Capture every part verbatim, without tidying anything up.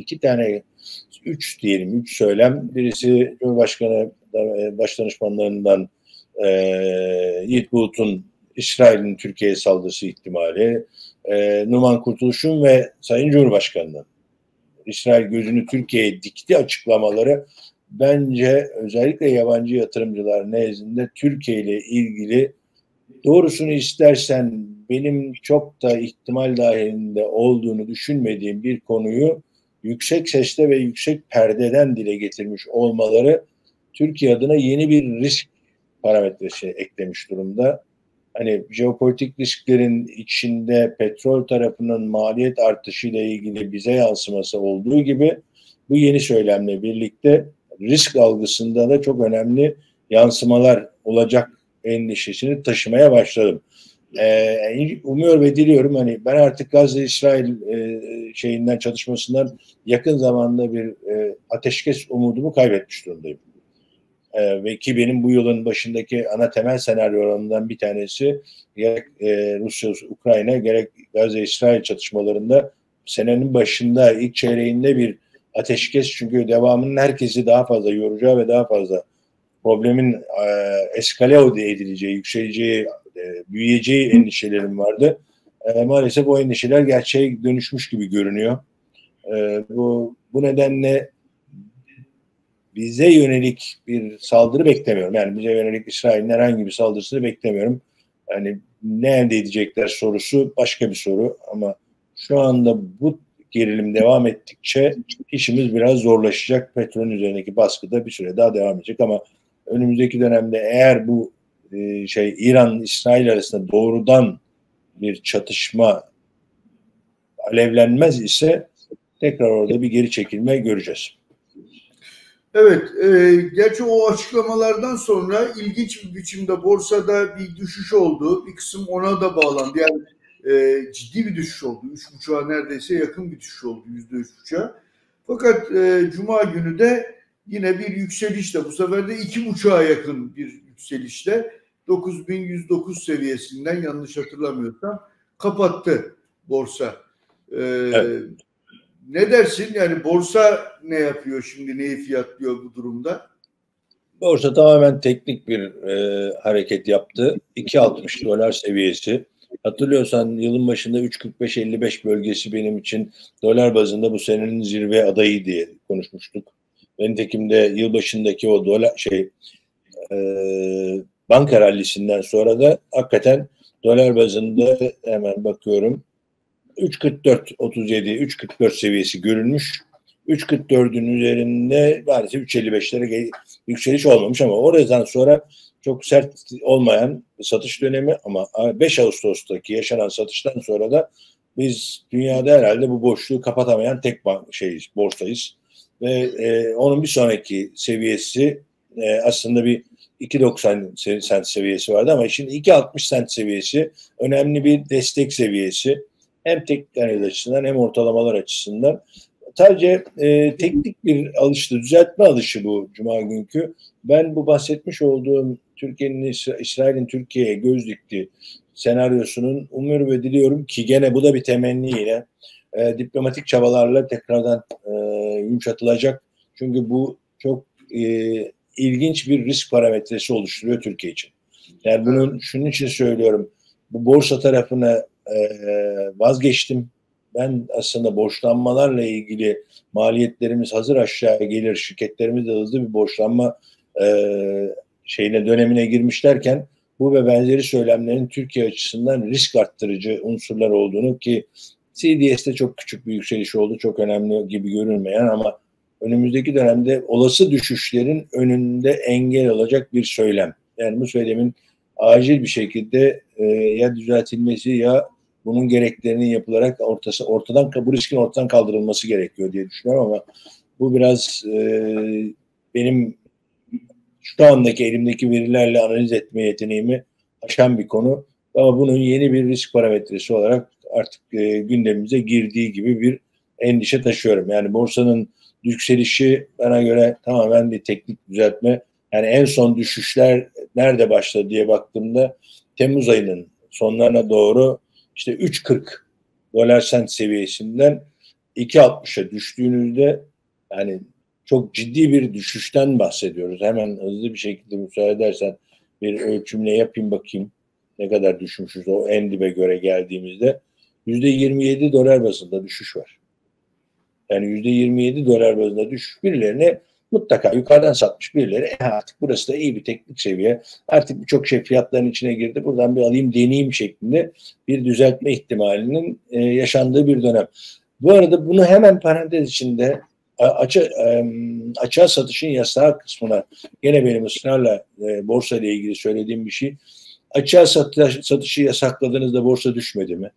iki tane, üç diyelim, üç söylem. Birisi Cumhurbaşkanı Başdanışmanlarından e, Yiğit Bulut'un İsrail'in Türkiye'ye saldırısı ihtimali, e, Numan Kurtuluş'un ve Sayın Cumhurbaşkanı'nın İsrail gözünü Türkiye'ye dikti açıklamaları bence özellikle yabancı yatırımcılar nezdinde Türkiye ile ilgili, doğrusunu istersen benim çok da ihtimal dahilinde olduğunu düşünmediğim bir konuyu yüksek sesle ve yüksek perdeden dile getirmiş olmaları Türkiye adına yeni bir risk parametresi eklemiş durumda. Hani jeopolitik risklerin içinde petrol tarafının maliyet artışıyla ilgili bize yansıması olduğu gibi bu yeni söylemle birlikte risk algısında da çok önemli yansımalar olacak endişesini taşımaya başladım. Ee, umuyor ve diliyorum, hani ben artık Gazze-İsrail e, şeyinden, çatışmasından yakın zamanda bir e, ateşkes umudumu kaybetmiş durumdayım. Ee, ve ki benim bu yılın başındaki ana temel senaryolarından bir tanesi gerek e, Rusya-Ukrayna gerek Gazze-İsrail çatışmalarında senenin başında ilk çeyreğinde bir ateşkes, çünkü devamının herkesi daha fazla yoracağı ve daha fazla problemin e, eskale edileceği, yükseleceği, e, büyüyeceği endişelerim vardı. E, maalesef o endişeler gerçeğe dönüşmüş gibi görünüyor. E, bu, bu nedenle bize yönelik bir saldırı beklemiyorum. Yani bize yönelik İsrail'in herhangi bir saldırısını beklemiyorum. Yani ne elde edecekler sorusu başka bir soru, ama şu anda bu gerilim devam ettikçe işimiz biraz zorlaşacak. Petrolün üzerindeki baskı da bir süre daha devam edecek, ama önümüzdeki dönemde eğer bu e, şey İran-İsrail arasında doğrudan bir çatışma alevlenmez ise tekrar orada bir geri çekilme göreceğiz. Evet, e, gerçi o açıklamalardan sonra ilginç bir biçimde borsada bir düşüş oldu. Bir kısım ona da bağlandı. Yani e, ciddi bir düşüş oldu. Üç buçuğa neredeyse yakın bir düşüş oldu. Yüzde üç buçuğa. Fakat e, Cuma günü de yine bir yükselişle, bu sefer de iki buçuğa yakın bir yükselişle dokuz bin yüz dokuz seviyesinden, yanlış hatırlamıyorsam, kapattı borsa. E, evet. Ne dersin? Yani borsa ne yapıyor şimdi? Neyi fiyatlıyor bu durumda? Borsa tamamen teknik bir e, hareket yaptı. iki altmış dolar seviyesi. Hatırlıyorsan yılın başında üç kırk beş elli beş bölgesi benim için dolar bazında bu senenin zirve adayı diye konuşmuştuk. Nitekim de yılbaşındaki o dolar şey e, banka rallisinden sonra da hakikaten dolar bazında hemen bakıyorum üç kırk dört otuz yedi üç kırk dört seviyesi görülmüş. üç kırk dördün üzerinde maalesef üç elli beşlere yükseliş olmamış, ama oradan sonra çok sert olmayan satış dönemi, ama beş Ağustos'taki yaşanan satıştan sonra da biz dünyada herhalde bu boşluğu kapatamayan tek bank şeyiz, borsayız. Ve e, onun bir sonraki seviyesi e, aslında bir iki doksan sent seviyesi vardı, ama şimdi iki altmış sent seviyesi önemli bir destek seviyesi. Hem teknik analiz açısından hem ortalamalar açısından. Sadece e, teknik bir alıştı, düzeltme alışı bu Cuma günkü. Ben bu bahsetmiş olduğum Türkiye'nin, İsrail'in Türkiye'ye göz dikti senaryosunun umuyorum ve diliyorum ki gene bu da bir temenni yine e, diplomatik çabalarla tekrardan e, yumuşatılacak. Çünkü bu çok e, ilginç bir risk parametresi oluşturuyor Türkiye için. Yani bunun şunun için söylüyorum. Bu borsa tarafına e, vazgeçtim. Ben aslında borçlanmalarla ilgili maliyetlerimiz hazır aşağı gelir, şirketlerimiz de hızlı bir borçlanma e, şeyine dönemine girmişlerken bu ve benzeri söylemlerin Türkiye açısından risk arttırıcı unsurlar olduğunu, ki C D S'te çok küçük bir yükseliş oldu, çok önemli gibi görünmeyen, ama önümüzdeki dönemde olası düşüşlerin önünde engel olacak bir söylem. Yani bu söylemin acil bir şekilde e, ya düzeltilmesi ya bunun gereklerinin yapılarak ortası ortadan bu riskin ortadan kaldırılması gerekiyor diye düşünüyorum, ama bu biraz e, benim şu andaki elimdeki verilerle analiz etme yeteneğimi aşan bir konu, ama bunun yeni bir risk parametresi olarak artık e, gündemimize girdiği gibi bir endişe taşıyorum. Yani borsanın yükselişi bana göre tamamen bir teknik düzeltme. Yani en son düşüşler nerede başladı diye baktığımda Temmuz ayının sonlarına doğru işte üç kırk dolar sent seviyesinden iki altmışa düştüğünüzde yani çok ciddi bir düşüşten bahsediyoruz. Hemen hızlı bir şekilde müsaade edersen bir ölçümle yapayım bakayım ne kadar düşmüşüz o en dibe göre geldiğimizde. yüzde yirmi yedi dolar bazında düşüş var. Yani yüzde yirmi yedi dolar bazında düşüş, birilerine mutlaka yukarıdan satmış, birileri e artık burası da iyi bir teknik seviye. Artık birçok şey fiyatların içine girdi. Buradan bir alayım deneyeyim şeklinde bir düzeltme ihtimalinin e, yaşandığı bir dönem. Bu arada bunu hemen parantez içinde açı, e, açığa satışın yasağı kısmına gene benim ısrarla e, borsa ile ilgili söylediğim bir şey. Açığa satış, satışı yasakladığınızda borsa düşmedi mi?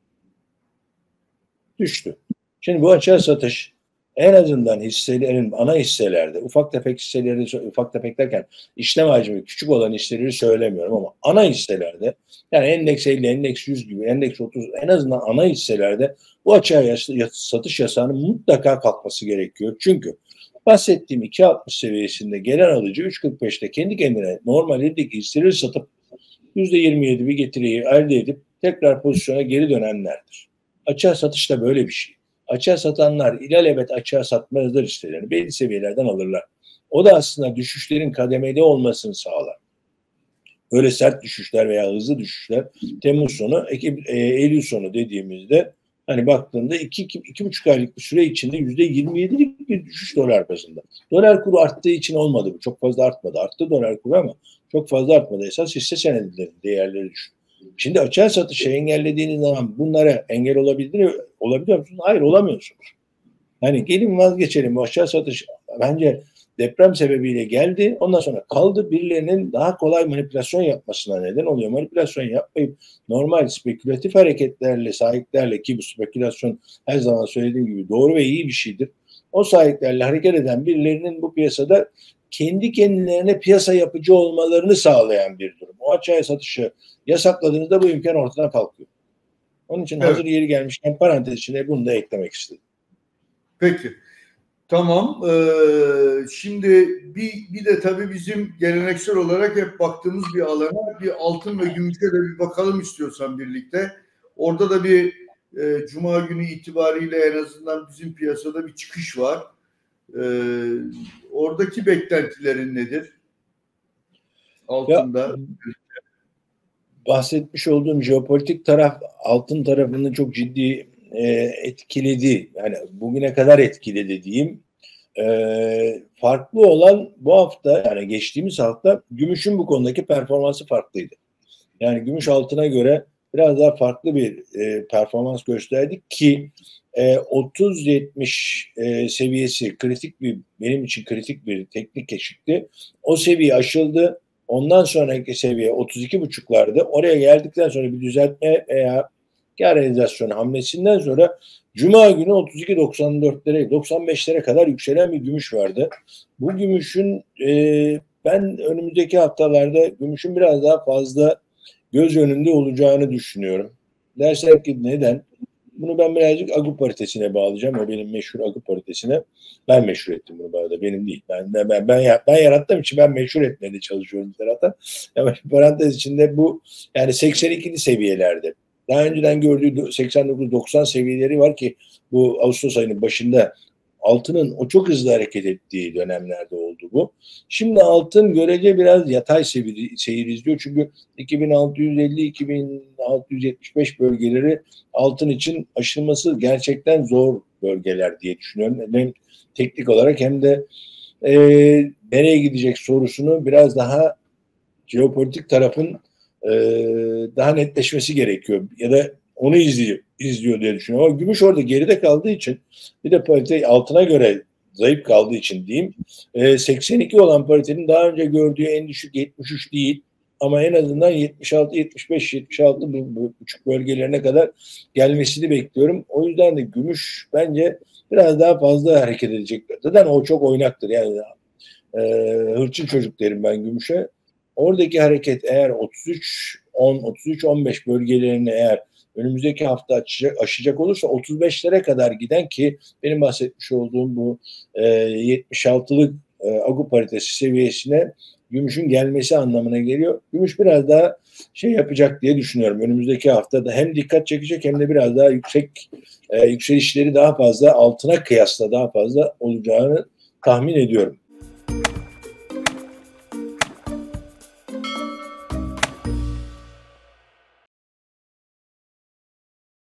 Düştü. Şimdi bu açığa satış en azından hisselerin, ana hisselerde, ufak tefek hisseleri, ufak tefek derken işlem hacmi küçük olan hisseleri söylemiyorum ama ana hisselerde, yani endeks elli, endeks yüz gibi, endeks otuz, en azından ana hisselerde bu açığa satış yasağının mutlaka kalkması gerekiyor. Çünkü bahsettiğim iki altmış seviyesinde gelen alıcı üç kırk beşte kendi kendine normaldeki hisseleri satıp yüzde yirmi yedi bir getiriyi elde edip tekrar pozisyona geri dönenlerdir. Açığa satış da böyle bir şey. Açığa satanlar ilelebet açığa satmazlar hisselerini. Belli seviyelerden alırlar. O da aslında düşüşlerin kademeli olmasını sağlar. Öyle sert düşüşler veya hızlı düşüşler Temmuz sonu, Eylül sonu dediğimizde hani baktığında iki, iki, iki buçuk aylık bir süre içinde yüzde yirmi yedilik bir düşüş dolar bazında. Dolar kuru arttığı için olmadı bu. Çok fazla artmadı. Arttı dolar kuru ama çok fazla artmadı. Esas hisse senedilerin değerleri düştü. Şimdi açığa satışı engellediğiniz zaman bunlara engel olabilir, olabiliyor musunuz? Hayır, olamıyorsunuz. Hani gelin vazgeçelim. Bu açığa satış bence deprem sebebiyle geldi. Ondan sonra kaldı. Birilerinin daha kolay manipülasyon yapmasına neden oluyor. Manipülasyon yapmayıp normal spekülatif hareketlerle, sahiplerle, ki bu spekülasyon her zaman söylediğim gibi doğru ve iyi bir şeydir. O sahiplerle hareket eden birilerinin bu piyasada kendi kendilerine piyasa yapıcı olmalarını sağlayan bir durum. O açığa satışı yasakladığınızda bu imkan ortadan kalkıyor. Onun için evet, hazır yeri gelmişken parantez içine bunu da eklemek istedim. Peki. Tamam. Ee, şimdi bir, bir de tabii bizim geleneksel olarak hep baktığımız bir alana, bir altın ve gümüşe de bir bakalım istiyorsan birlikte. Orada da bir e, Cuma günü itibariyle en azından bizim piyasada bir çıkış var. Ee, oradaki beklentilerin nedir? Altında. Ya, bahsetmiş olduğum jeopolitik taraf altın tarafını çok ciddi e, etkiledi. Yani bugüne kadar etkiledi diyeyim. E, farklı olan bu hafta, yani geçtiğimiz hafta gümüşün bu konudaki performansı farklıydı. Yani gümüş altına göre biraz daha farklı bir e, performans gösterdi ki e, otuz yetmiş e, seviyesi kritik bir, benim için kritik bir teknik eşikti. O seviye aşıldı. Ondan sonraki seviye otuz iki buçuklardı. Oraya geldikten sonra bir düzeltme veya kar realizasyonu hamlesinden sonra Cuma günü otuz iki doksan dörtlere, doksan beşlere kadar yükselen bir gümüş vardı. Bu gümüşün e, ben önümüzdeki haftalarda gümüşün biraz daha fazla göz önünde olacağını düşünüyorum. Dersen ki neden? Bunu ben birazcık Agu paritesine bağlayacağım. O benim meşhur Agu paritesine. Ben meşhur ettim bunu bu arada. Benim değil. Ben ben ben, ben, ben yarattığım için ben meşhur etmeye çalışıyorum zaten. Ama parantez içinde bu yani seksen ikili seviyelerde. Daha önceden gördüğü seksen dokuz doksan seviyeleri var ki bu Ağustos ayının başında altının o çok hızlı hareket ettiği dönemlerde oldu bu. Şimdi altın görece biraz yatay seyir, seyir izliyor. Çünkü iki bin altı yüz elli iki bin altı yüz yetmiş beş bölgeleri altın için aşılması gerçekten zor bölgeler diye düşünüyorum. Hem teknik olarak hem de e, nereye gidecek sorusunu biraz daha jeopolitik tarafın e, daha netleşmesi gerekiyor. Ya da onu izliyor, izliyor diye düşünüyorum. Ama gümüş orada geride kaldığı için, bir de parite altına göre zayıf kaldığı için diyeyim, e, seksen iki olan paritenin daha önce gördüğü en düşük yetmiş üç değil ama en azından yetmiş altı yetmiş beş yetmiş altı buçuk bölgelerine kadar gelmesini bekliyorum. O yüzden de gümüş bence biraz daha fazla hareket edecek. Zaten o çok oynaktır. Yani e, hırçın çocuk derim ben gümüşe. Oradaki hareket eğer otuz üç on otuz üç on beş bölgelerini eğer önümüzdeki hafta aşacak, aşacak olursa otuz beşlere kadar giden, ki benim bahsetmiş olduğum bu e, yetmiş altılık e, Agu paritesi seviyesine gümüşün gelmesi anlamına geliyor. Gümüş biraz daha şey yapacak diye düşünüyorum. Önümüzdeki haftada hem dikkat çekecek hem de biraz daha yüksek e, yükselişleri daha fazla altına kıyasla daha fazla olacağını tahmin ediyorum.